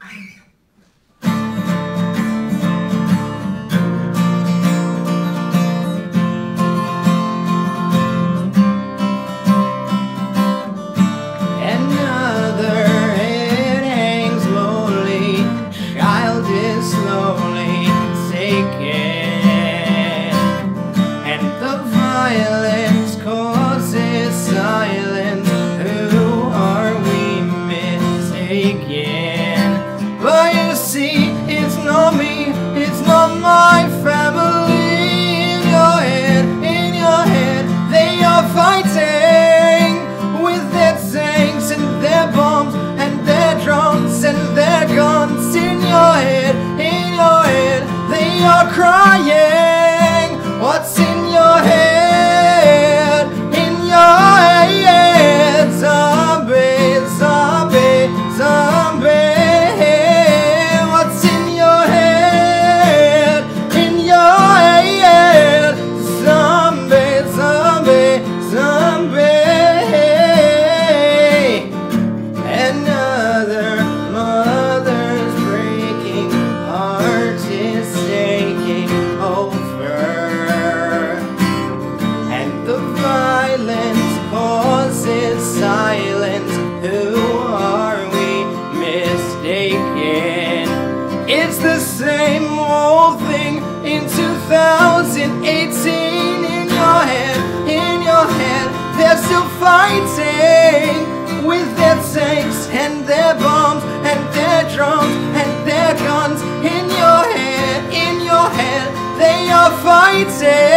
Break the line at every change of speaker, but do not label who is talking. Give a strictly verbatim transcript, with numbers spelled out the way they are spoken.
But you see, it's not me, it's not my family. In your head, in your head, they are fighting with their tanks and their bombs and their drones and their guns. In your head, in your head, they are crying. What's in your head? In your head, zombie, zombie, zombie. Silence, who are we mistaken? It's the same old thing in two thousand eighteen. In your head, in your head, they're still fighting with their tanks and their bombs and their drones and their guns. In your head, in your head, they are fighting.